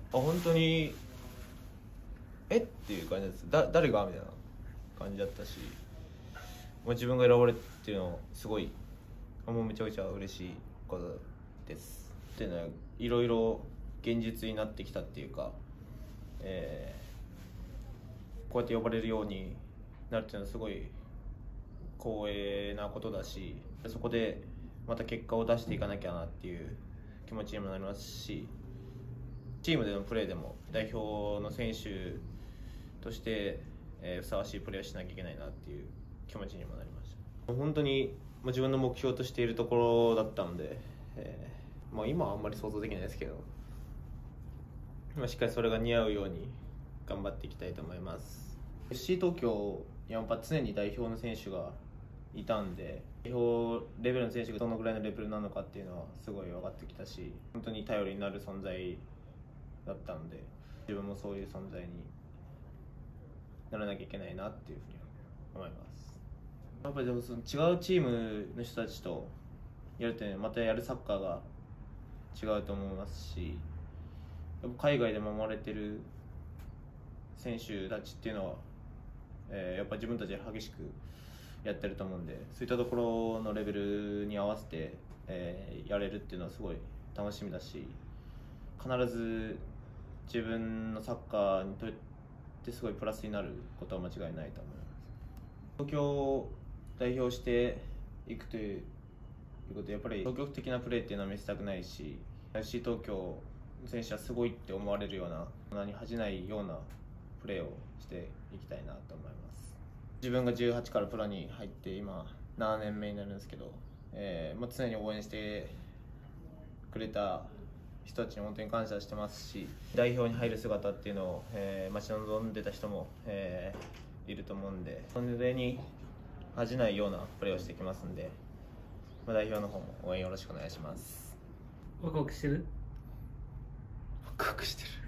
本当にっていう感じです。誰がみたいな感じだったし、自分が選ばれるっていうのはすごいもうめちゃくちゃ嬉しいことです。っていうのはいろいろ現実になってきたっていうか、こうやって呼ばれるようになるっていうのはすごい光栄なことだし、そこでまた結果を出していかなきゃなっていう気持ちにもなりますし、チームでのプレーでも代表の選手として、ふさわしいプレーをしなきゃいけないなっていう気持ちにもなりました。本当に自分の目標としているところだったので、今はあんまり想像できないですけど、しっかりそれが似合うように頑張っていきたいと思います。FC 東京には常に代表の選手がいたんで、代表レベルの選手がどのぐらいのレベルなのかっていうのはすごい分かってきたし、本当に頼りになる存在だったので、自分もそういう存在にならなきゃいけないなっていうふうに思います。やっぱりでもその違うチームの人たちとやるというのはまたやるサッカーが違うと思いますし、やっぱ海外で守れてる選手たちっていうのは、やっぱ自分たちで激しくやってると思うんで、そういったところのレベルに合わせて、やれるっていうのはすごい楽しみだし、必ず自分のサッカーにとってすごいプラスになることは間違いないと思います。東京を代表していくということで、やっぱり消極的なプレーっていうのは見せたくないし、FC 東京の選手はすごいって思われるような、何に恥じないようなプレーをしていきたいなと思います。自分が18からプロに入って今7年目になるんですけど、常に応援してくれた人たちに本当に感謝してますし、代表に入る姿っていうのを、待ち望んでた人も、いると思うんで、それに恥じないようなプレーをしてきますんで、代表の方も応援よろしくお願いします。 ワクワクしてる？ ワクワクしてる。